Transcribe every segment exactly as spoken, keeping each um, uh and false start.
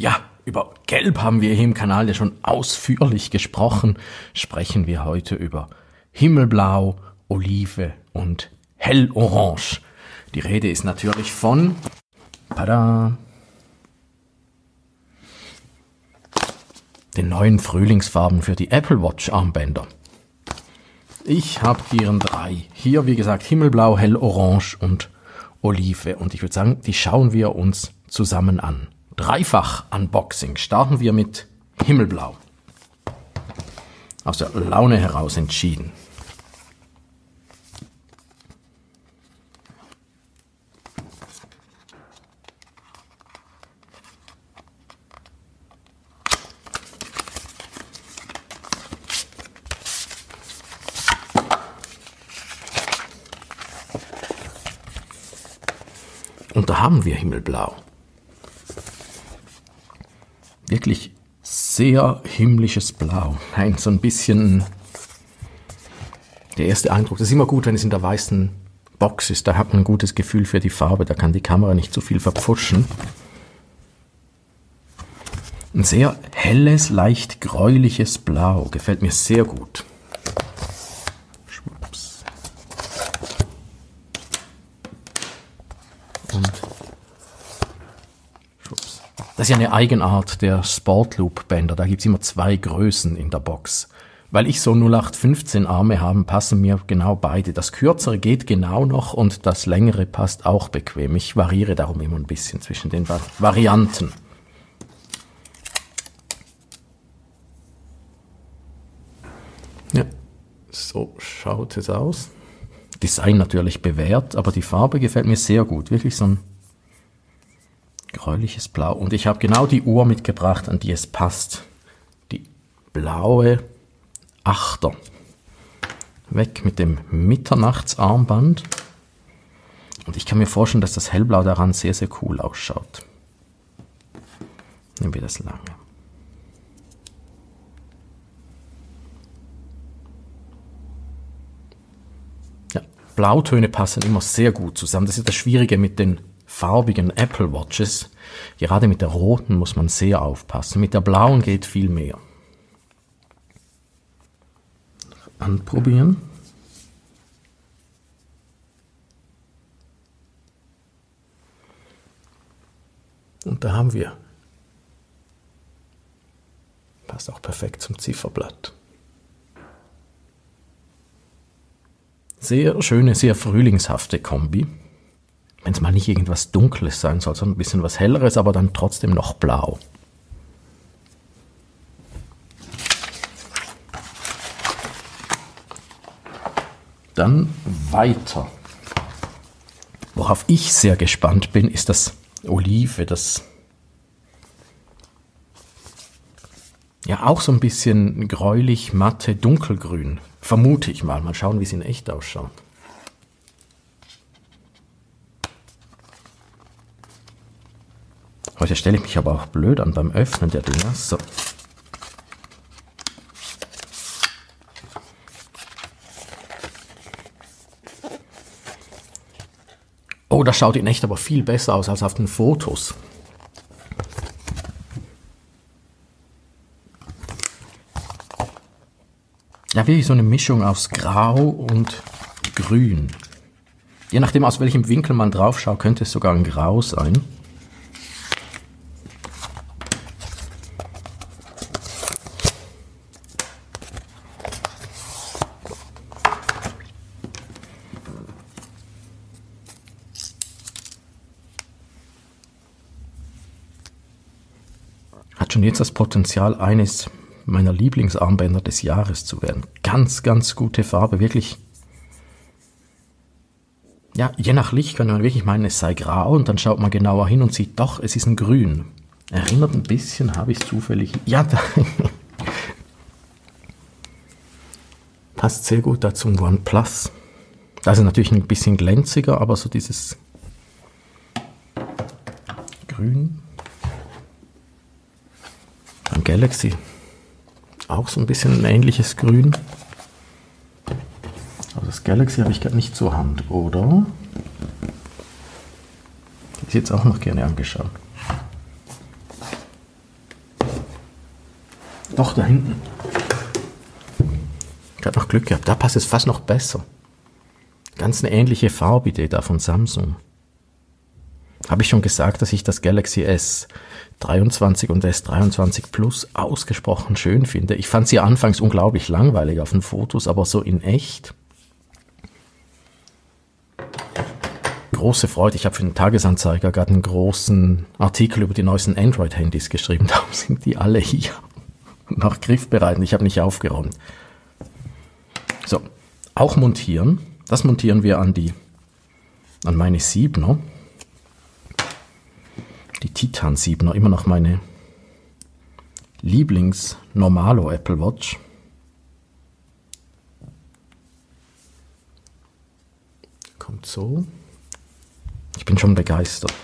Ja, über Gelb haben wir hier im Kanal ja schon ausführlich gesprochen. Sprechen wir heute über Himmelblau, Olive und Hellorange. Die Rede ist natürlich von tada, den neuen Frühlingsfarben für die Apple Watch Armbänder. Ich habe hier drei. Hier, wie gesagt, Himmelblau, Hellorange und Olive. Und ich würde sagen, die schauen wir uns zusammen an. Dreifach Unboxing. Starten wir mit Himmelblau. Aus der Laune heraus entschieden. Und da haben wir Himmelblau. Wirklich sehr himmlisches Blau. Nein, so ein bisschen der erste Eindruck. Das ist immer gut, wenn es in der weißen Box ist. Da hat man ein gutes Gefühl für die Farbe. Da kann die Kamera nicht zu viel verpfuschen. Ein sehr helles, leicht gräuliches Blau. Gefällt mir sehr gut. Schwupps. Und schwupps. Das ist ja eine Eigenart der Sportloop-Bänder. Da gibt es immer zwei Größen in der Box. Weil ich so null acht fünfzehn Arme habe, passen mir genau beide. Das kürzere geht genau noch und das längere passt auch bequem. Ich variiere darum immer ein bisschen zwischen den Vari- Varianten. Ja, so schaut es aus. Design natürlich bewährt, aber die Farbe gefällt mir sehr gut. Wirklich so ein gräuliches Blau. Und ich habe genau die Uhr mitgebracht, an die es passt. Die blaue Achter. Weg mit dem Mitternachtsarmband. Und ich kann mir vorstellen, dass das Hellblau daran sehr, sehr cool ausschaut. Nehmen wir das lange. Ja, Blautöne passen immer sehr gut zusammen. Das ist das Schwierige mit den farbigen Apple Watches. Gerade mit der roten muss man sehr aufpassen. Mit der blauen geht viel mehr. Anprobieren. Und da haben wir. Passt auch perfekt zum Zifferblatt. Sehr schöne, sehr frühlingshafte Kombi. Wenn es mal nicht irgendwas Dunkles sein soll, sondern ein bisschen was Helleres, aber dann trotzdem noch blau. Dann weiter. Worauf ich sehr gespannt bin, ist das Olive, das ja auch so ein bisschen gräulich, matte, dunkelgrün. Vermute ich mal. Mal schauen, wie es in echt ausschaut. Heute stelle ich mich aber auch blöd an beim Öffnen der Dinger. So. Oh, das schaut in echt aber viel besser aus als auf den Fotos. Ja, wirklich so eine Mischung aus Grau und Grün. Je nachdem, aus welchem Winkel man drauf schaut, könnte es sogar ein Grau sein. Hat schon jetzt das Potenzial, eines meiner Lieblingsarmbänder des Jahres zu werden. Ganz, ganz gute Farbe, wirklich. Ja, je nach Licht könnte man wirklich meinen, es sei grau und dann schaut man genauer hin und sieht, doch, es ist ein Grün. Erinnert ein bisschen, habe ich es zufällig. Ja, da passt sehr gut dazu zum OnePlus. Das ist natürlich ein bisschen glänziger, aber so dieses Grün. Beim Galaxy auch so ein bisschen ein ähnliches Grün. Aber das Galaxy habe ich gerade nicht zur Hand, oder? Hätte ich jetzt auch noch gerne angeschaut. Doch, da hinten. Ich habe noch Glück gehabt. Da passt es fast noch besser. Ganz eine ähnliche Farbidee da von Samsung. Habe ich schon gesagt, dass ich das Galaxy S dreiundzwanzig und S dreiundzwanzig Plus ausgesprochen schön finde. Ich fand sie anfangs unglaublich langweilig auf den Fotos, aber so in echt. Große Freude. Ich habe für den Tagesanzeiger gerade einen großen Artikel über die neuesten Android-Handys geschrieben. Darum sind die alle hier. Noch griffbereit. Ich habe nicht aufgeräumt. So, auch montieren. Das montieren wir an die, an meine Siebener. Die Titan Siebener, immer noch meine Lieblings-Normalo Apple Watch. Kommt so. Ich bin schon begeistert.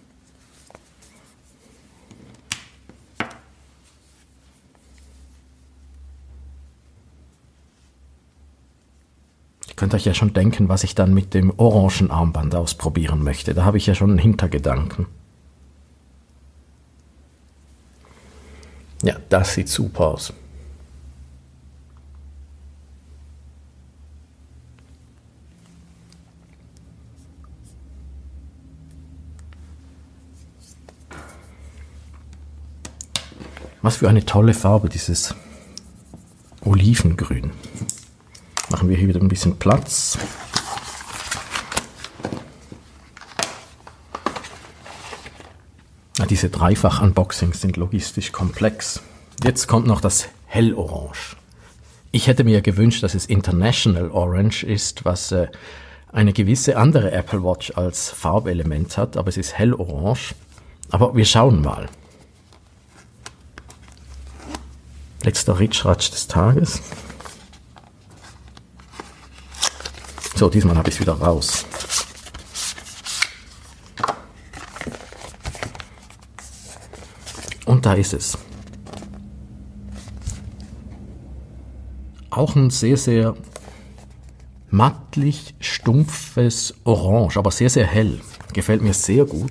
Ihr könnt euch ja schon denken, was ich dann mit dem orangen Armband ausprobieren möchte. Da habe ich ja schon einen Hintergedanken. Ja, das sieht super aus. Was für eine tolle Farbe, dieses Olivengrün. Machen wir hier wieder ein bisschen Platz. Ja, diese Dreifach-Unboxings sind logistisch komplex. Jetzt kommt noch das Hellorange. Ich hätte mir gewünscht, dass es International Orange ist, was äh, eine gewisse andere Apple Watch als Farbelement hat, aber es ist Hellorange. Aber wir schauen mal. Letzter Ritschratsch des Tages. So, diesmal habe ich es wieder raus. Und da ist es. Auch ein sehr, sehr mattlich, stumpfes Orange, aber sehr, sehr hell. Gefällt mir sehr gut.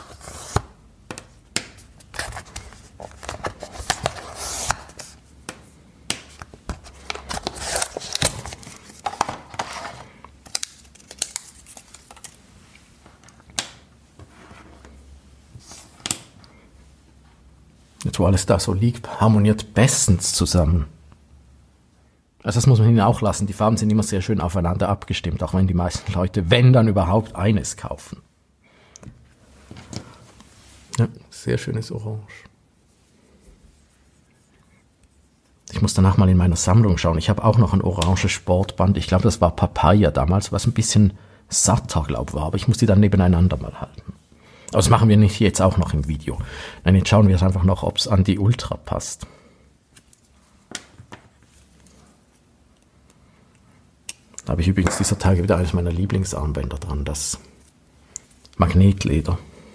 Jetzt, wo alles da so liegt, harmoniert bestens zusammen. Also das muss man ihnen auch lassen. Die Farben sind immer sehr schön aufeinander abgestimmt, auch wenn die meisten Leute, wenn dann überhaupt, eines kaufen. Ja, sehr schönes Orange. Ich muss danach mal in meiner Sammlung schauen. Ich habe auch noch ein oranges Sportband. Ich glaube, das war Papaya damals, was ein bisschen satter, glaube ich, war. Aber ich muss die dann nebeneinander mal halten. Aber das machen wir nicht jetzt auch noch im Video. Nein, jetzt schauen wir es einfach noch, ob es an die Ultra passt. Da habe ich übrigens dieser Tage wieder eines meiner Lieblingsarmbänder dran, das Magnetleder.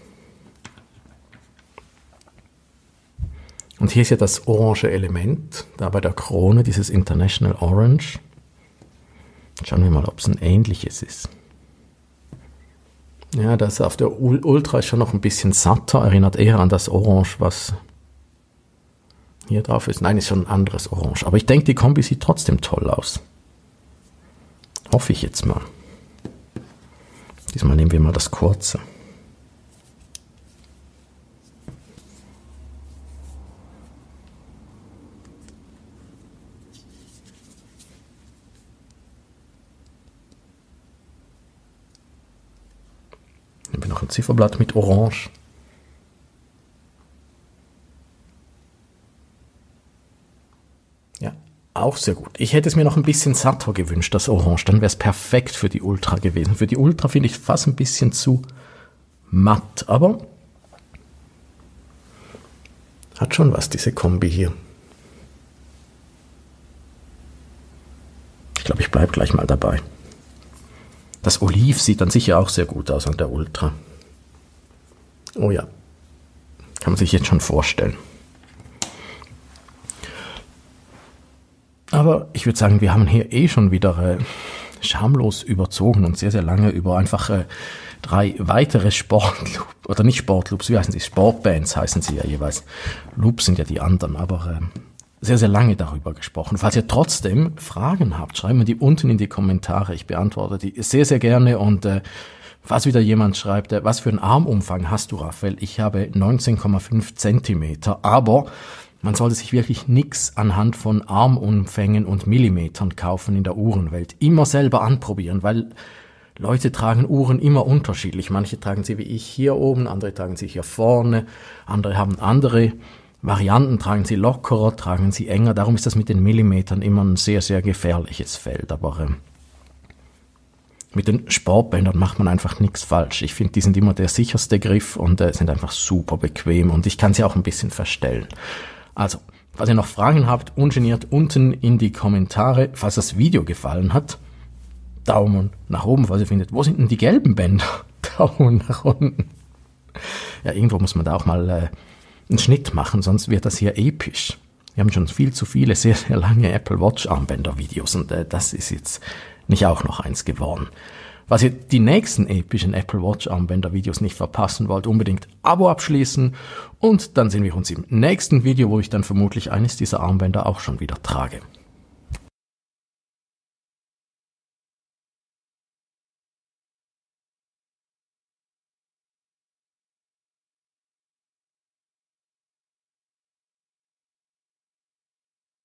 Und hier ist ja das orange Element, da bei der Krone, dieses International Orange. Schauen wir mal, ob es ein ähnliches ist. Ja, das auf der Ultra ist schon noch ein bisschen satter, erinnert eher an das Orange, was hier drauf ist. Nein, ist schon ein anderes Orange. Aber ich denke, die Kombi sieht trotzdem toll aus. Hoffe ich jetzt mal. Diesmal nehmen wir mal das kurze. Nehmen wir noch ein Zifferblatt mit Orange. Ja, auch sehr gut. Ich hätte es mir noch ein bisschen satter gewünscht, das Orange. Dann wäre es perfekt für die Ultra gewesen. Für die Ultra finde ich es fast ein bisschen zu matt, aber hat schon was, diese Kombi hier. Ich glaube, ich bleibe gleich mal dabei. Das Oliv sieht dann sicher auch sehr gut aus an der Ultra. Oh ja, kann man sich jetzt schon vorstellen. Aber ich würde sagen, wir haben hier eh schon wieder äh, schamlos überzogen und sehr, sehr lange über einfach äh, drei weitere Sportloops, oder nicht Sportloops, wie heißen sie? Sportbands heißen sie ja jeweils. Loops sind ja die anderen, aber äh, sehr, sehr lange darüber gesprochen. Falls ihr trotzdem Fragen habt, schreibt mir die unten in die Kommentare. Ich beantworte die sehr, sehr gerne. Und äh, falls wieder jemand schreibt, äh, was für einen Armumfang hast du, Raphael? Ich habe neunzehn Komma fünf Zentimeter, aber man sollte sich wirklich nichts anhand von Armumfängen und Millimetern kaufen in der Uhrenwelt. Immer selber anprobieren, weil Leute tragen Uhren immer unterschiedlich. Manche tragen sie wie ich hier oben, andere tragen sie hier vorne, andere haben andere Varianten, tragen sie lockerer, tragen sie enger. Darum ist das mit den Millimetern immer ein sehr, sehr gefährliches Feld. Aber ähm, mit den Sportbändern macht man einfach nichts falsch. Ich finde, die sind immer der sicherste Griff und äh, sind einfach super bequem und ich kann sie auch ein bisschen verstellen. Also, falls ihr noch Fragen habt, ungeniert unten in die Kommentare. Falls das Video gefallen hat, Daumen nach oben, falls ihr findet, wo sind denn die gelben Bänder? Daumen nach unten. Ja, irgendwo muss man da auch mal äh, einen Schnitt machen, sonst wird das hier episch. Wir haben schon viel zu viele, sehr, sehr lange Apple Watch Armbänder-Videos und äh, das ist jetzt nicht auch noch eins geworden. Was ihr die nächsten epischen Apple Watch Armbänder-Videos nicht verpassen wollt, unbedingt Abo abschließen und dann sehen wir uns im nächsten Video, wo ich dann vermutlich eines dieser Armbänder auch schon wieder trage.